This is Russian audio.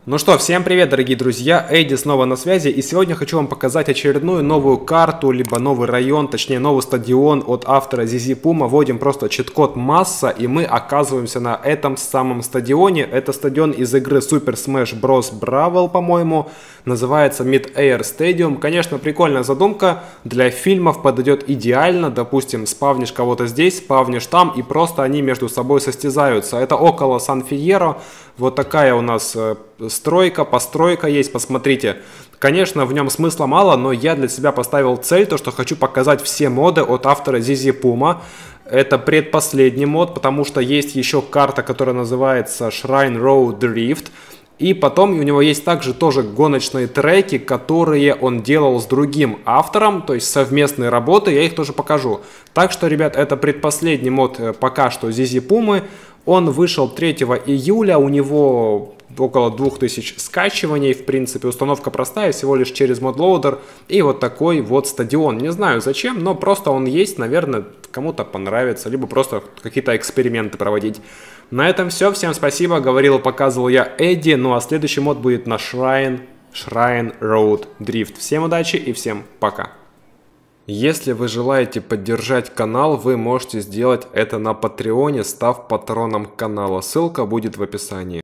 Ну что, всем привет, дорогие друзья, Эдди снова на связи, и сегодня хочу вам показать очередную новую карту, либо новый район, точнее новый стадион от автора ZZ Puma. Вводим просто чит-код масса, и мы оказываемся на этом самом стадионе. Это стадион из игры Super Smash Bros. Brawl, по-моему, называется Mid-Air Stadium. Конечно, прикольная задумка, для фильмов подойдет идеально, допустим, спавнишь кого-то здесь, спавнишь там, и просто они между собой состязаются. Это около Сан-Фьеро. Вот такая у нас постройка есть, посмотрите. Конечно, в нем смысла мало, но я для себя поставил цель, то что хочу показать все моды от автора ZZ Puma. Это предпоследний мод, потому что есть еще карта, которая называется Shrine Road Drift. И потом у него есть также тоже гоночные треки, которые он делал с другим автором, то есть совместные работы, я их тоже покажу. Так что, ребят, это предпоследний мод пока что ZZ Puma. Он вышел 3 июля, у него около 2000 скачиваний, в принципе, установка простая, всего лишь через модлоудер. И вот такой вот стадион. Не знаю зачем, но просто он есть, наверное, кому-то понравится, либо просто какие-то эксперименты проводить. На этом все, всем спасибо, говорил и показывал я Эдди, ну а следующий мод будет на Shrine Road Drift. Всем удачи и всем пока! Если вы желаете поддержать канал, вы можете сделать это на Патреоне, став патроном канала. Ссылка будет в описании.